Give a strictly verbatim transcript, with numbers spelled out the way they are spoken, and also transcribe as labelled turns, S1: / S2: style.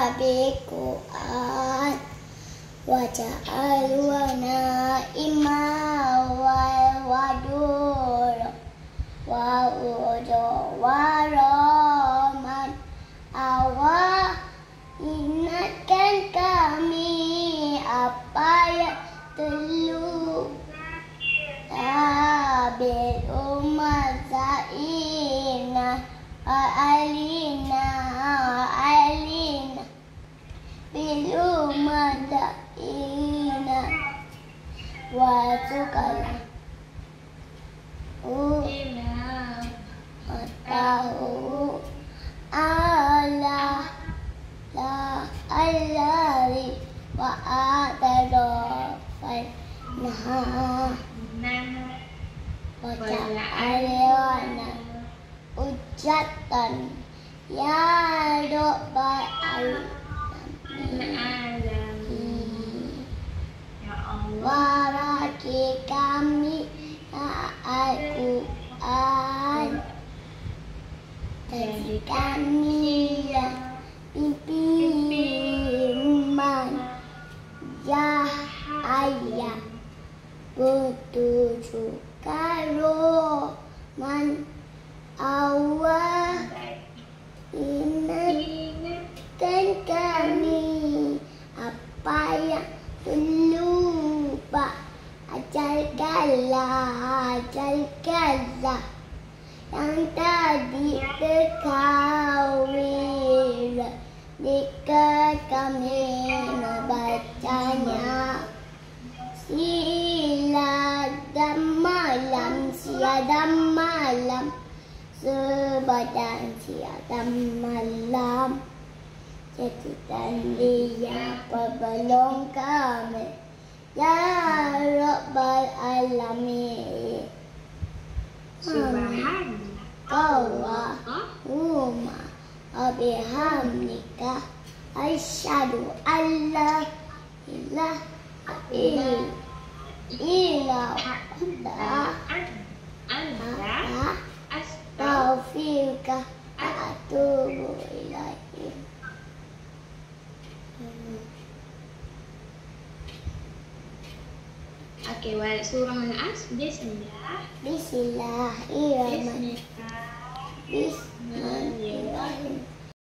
S1: بالقرآن وجعلنا إماما ودورا وهدى ورحمة Allah ingatkan kami apa yang telah bil umat zaina alina alina bil umat zaina wa tukala ina tahu Allah la alari wa atarafai nah wajah aliwana ujatan ya Rabbal alamin waraki kami Al-Quran jadi kami yang pimpinan Yahaya petunjuk karoman Allah ingatkan kami apa yang terlupa ajarkanlah ajarkanlah yang tadi terkawin dekat kami membacanya siang malam siang malam sebadan siang malam jadikan dia penolong kami ya Rabbal alamin.
S2: Subhanallah
S1: Allahumma wabihamdika asyhadu an la ilaha illa anta astaghfiruka wa atubu ilaik.
S2: Oke, wal surah Al-As. Bismillah.
S1: Bismillahirrahmanirrahim.
S2: Bismillah.
S1: Bismillahirrahmanirrahim.